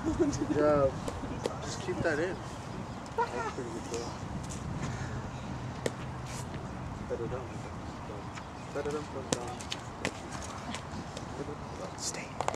Good job. Just keep that in. That's pretty good job. Stay.